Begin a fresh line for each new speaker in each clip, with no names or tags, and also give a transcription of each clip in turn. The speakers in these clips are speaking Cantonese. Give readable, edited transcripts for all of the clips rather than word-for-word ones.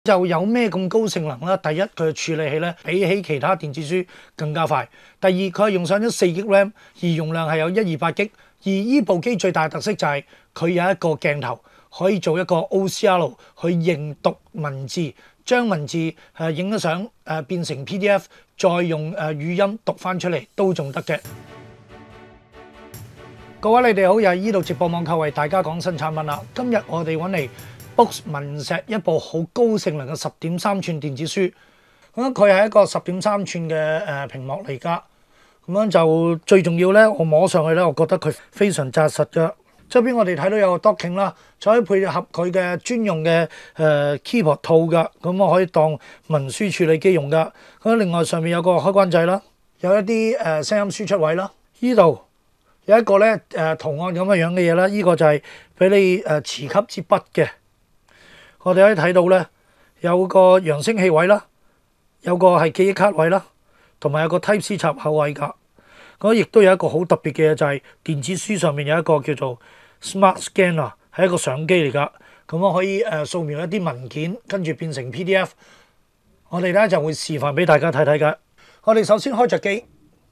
就有咩咁高性能啦？第一，佢嘅處理器咧比起其他電子書更加快。第二，佢係用上咗4GB RAM，而容量係有128GB。而呢部機最大特色就係佢有一個鏡頭可以做一個 OCR 去認讀文字，將文字影咗相變成 PDF，再用語音讀翻出嚟都仲得嘅。各位你哋好，又係呢度直播網購為大家講新產品啦。今日我哋揾嚟 Boox 文石一部好高性能嘅10.3寸電子書，咁佢係一個10.3寸嘅屏幕嚟㗎。咁樣就最重要咧，我摸上去咧，我覺得佢非常紮實㗎。側邊我哋睇到有個 docking 啦，就可以配合佢嘅專用嘅keyboard 套㗎，咁我可以當文書處理機用㗎。咁另外上面有個開關掣啦，有一啲聲音輸出位啦，呢度有一個咧圖案咁嘅樣嘅嘢啦，呢個就係俾你磁吸支筆嘅。我哋可以睇到咧，有個揚聲器位啦，有個係記憶卡位啦，同埋有個 Type C 插口位㗎。咁亦都有一個好特別嘅嘢，就係電子書上面有一個叫做 Smart Scanner， 係一個相機嚟㗎。咁我可以掃描一啲文件，跟住變成 PDF。我哋咧就會示範俾大家睇睇㗎。我哋首先開着機，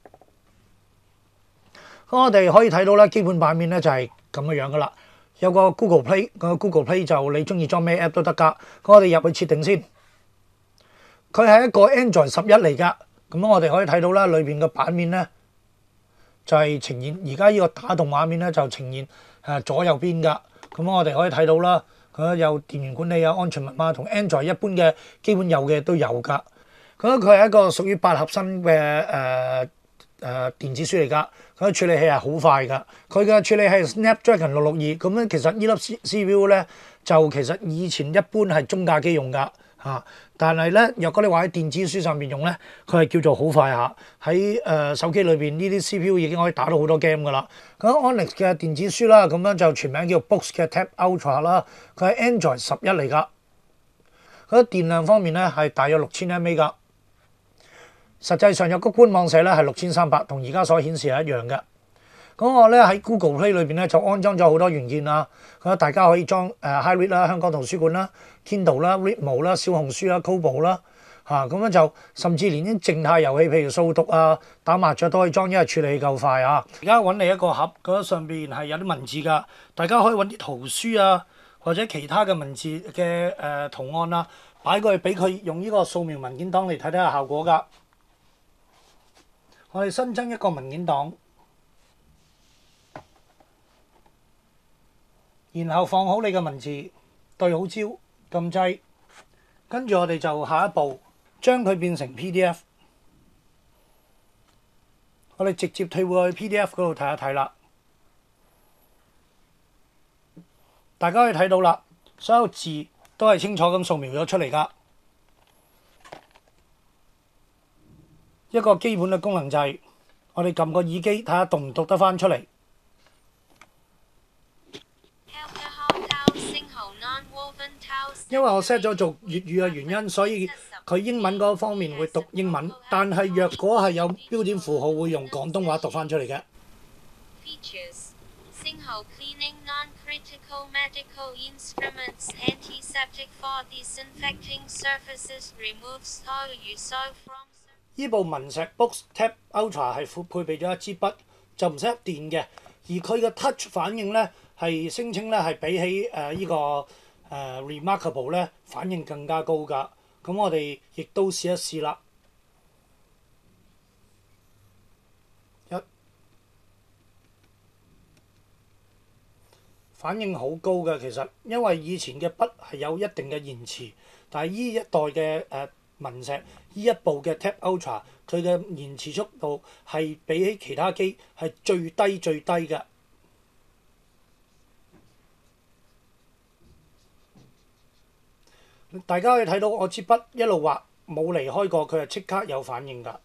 咁我哋可以睇到咧，基本版面咧就係咁嘅樣㗎啦。有個 Google Play， 個 Google Play 就你中意裝咩 app 都得㗎。咁我哋入去設定先，佢係一個 Android 11嚟㗎。咁我哋可以睇到啦，裏邊嘅版面咧就係呈現而家呢個打動畫面咧，就呈現左右邊㗎。咁我哋可以睇到啦，佢有電源管理啊、安全密碼同 Android 一般嘅基本有嘅都有㗎。咁佢係一個屬於8核心嘅電子書嚟㗎。佢處理器係好快㗎。佢嘅處理器係 Snapdragon 662。咁咧其實呢粒 CPU 咧就其實以前一般係中價機用㗎嚇。但係咧，若果你話喺電子書上面用咧，佢係叫做好快嚇。喺手機裏邊呢啲 CPU 已經可以打到好多 game 㗎啦。咁 Onyx 嘅電子書啦，咁樣就全名叫 Boox 嘅 Tab Ultra 啦。佢係 Android 11嚟㗎。佢電量方面咧係大約6000mAh㗎。實際上有個官網寫咧係6300，同而家所顯示係一樣嘅。咁我咧喺 Google Play 裏邊咧就安裝咗好多元件啦。咁大家可以裝HyRead 啦、香港圖書館啦、Kindle 啦、Readmo 啦、小紅書啦、Kobo 啦咁樣就甚至連啲靜態遊戲，譬如掃讀啊、打麻雀都可以裝，因為處理器夠快啊。而家揾你一個盒，嗰上邊係有啲文字㗎，大家可以揾啲圖書啊或者其他嘅文字嘅圖案啊擺過去俾佢用呢個掃描文件檔嚟睇睇下效果㗎。我哋新增一個文件檔。然後放好你嘅文字，對好焦，撳掣，跟住我哋就下一步將佢變成 PDF。我哋直接退回去 PDF 嗰度睇一睇啦。大家可以睇到啦，所有字都係清楚咁掃描咗出嚟㗎。一個基本嘅功能就係我哋撳個耳機睇下讀唔讀得返出嚟。因為我 set 咗做粵語嘅原因，所以佢英文嗰方面會讀英文，但係若果係有標點符號，會用廣東話讀翻出嚟嘅。呢部文石 Boox Tab Ultra 係配備咗一支筆，就唔使入電嘅，而佢嘅 touch 反應咧係聲稱咧係比起呢個Remarkable 咧反應更加高㗎。咁我哋亦都試一試啦。反應好高嘅，其實因為以前嘅筆係有一定嘅延遲，但係呢一代嘅文石呢一部嘅 Tab Ultra， 佢嘅延遲速度係比起其他機係最低嘅。大家可以睇到我支筆一路畫冇離開過，佢係即刻有反應㗎。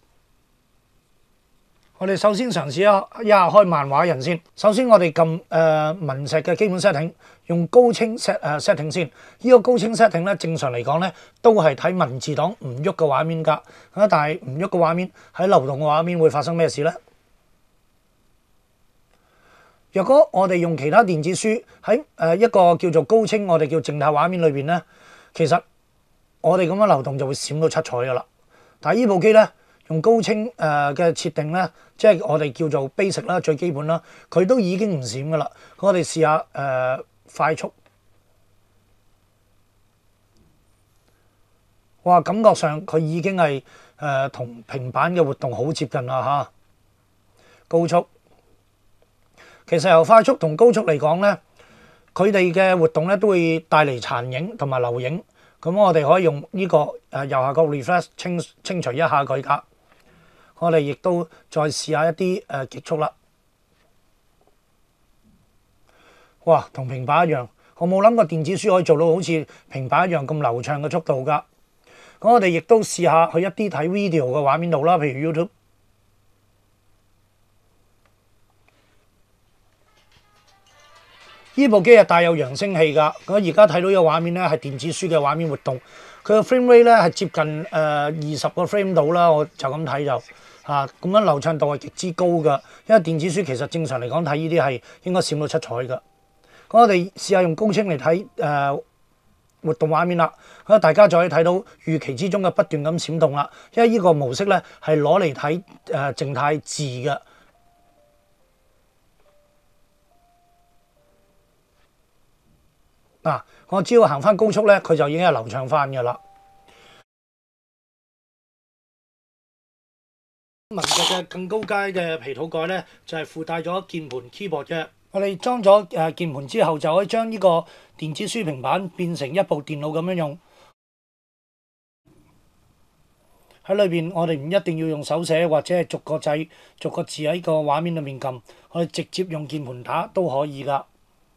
我哋首先嘗試一下開漫畫人先。首先我哋撳文石嘅基本 setting， 用高清 setting 先。呢個高清 setting 咧，正常嚟講咧都係睇文字檔唔喐嘅畫面㗎。但係唔喐嘅畫面喺流動嘅畫面會發生咩事咧？若果我哋用其他電子書喺一個叫做高清，我哋叫靜態畫面裏邊咧，其實我哋咁樣流動就會閃到七彩噶啦。但係呢部機咧用高清嘅設定咧，即係我哋叫做 basic 啦，最基本啦，佢都已經唔閃噶啦。我哋試下快速，哇！感覺上佢已經係同平板嘅活動好接近啦嚇。高速其實由快速同高速嚟講咧，佢哋嘅活動咧都會帶嚟殘影同埋留影。咁我哋可以用呢個右下角 refresh 清除一下佢㗎。我哋亦都再試下一啲極速啦。哇，同平板一樣，我冇諗過電子書可以做到好似平板一樣咁流暢嘅速度㗎。咁我哋亦都試下去一啲睇 video 嘅畫面度啦，譬如 YouTube。呢部機係帶有揚聲器㗎。咁而家睇到呢個畫面咧係電子書嘅畫面活動，佢個 frame rate 咧係接近20個 frame 度啦。我就咁睇就咁樣流暢度係極之高㗎。因為電子書其實正常嚟講睇呢啲係應該閃到七彩㗎。咁我哋試下用高清嚟睇活動畫面啦。咁大家就可以睇到預期之中嘅不斷咁閃動啦。因為呢個模式咧係攞嚟睇靜態字嘅。我只要行翻高速咧，佢就已經係流暢翻㗎啦。文具嘅更高階嘅皮套蓋咧，就係附帶咗鍵盤 keyboard 嘅。我哋裝咗鍵盤之後，就可以將呢個電子書平板變成一部電腦咁樣用。喺裏邊，我哋唔一定要用手寫或者係逐個掣、逐個字喺個畫面裏面撳，我哋直接用鍵盤打都可以㗎。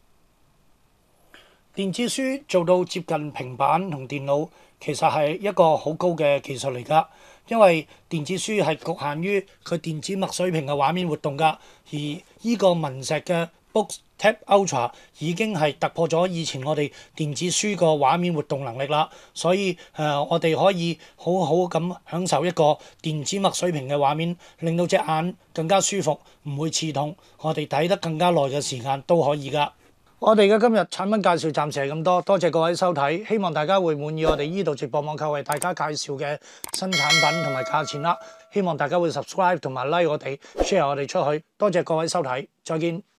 電子書做到接近平板同電腦，其實係一個好高嘅技術嚟㗎。因為電子書係局限於佢電子墨水屏嘅畫面活動㗎，而呢個文石嘅 BookTab Ultra 已經係突破咗以前我哋電子書個畫面活動能力啦。所以我哋可以好好咁享受一個電子墨水屏嘅畫面，令到隻眼更加舒服，唔會刺痛。我哋睇得更加耐嘅時間都可以㗎。我哋嘅今日產品介紹暫時係咁多，多謝各位收睇，希望大家會滿意我哋呢度直播網購為大家介紹嘅新產品同埋價錢啦。希望大家會 subscribe 同埋 like 我哋 share 我哋出去，多謝各位收睇，再見。